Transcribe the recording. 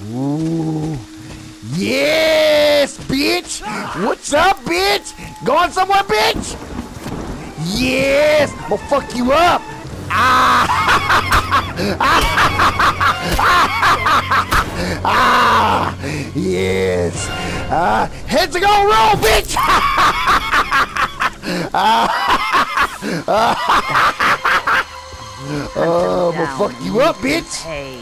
Ooh. Yes, bitch. What's up, bitch? Going somewhere, bitch? Yes. I'm gonna fuck you up. Ah. Ah. Yes. Heads are gonna roll, bitch. I'm gonna fuck you up, bitch.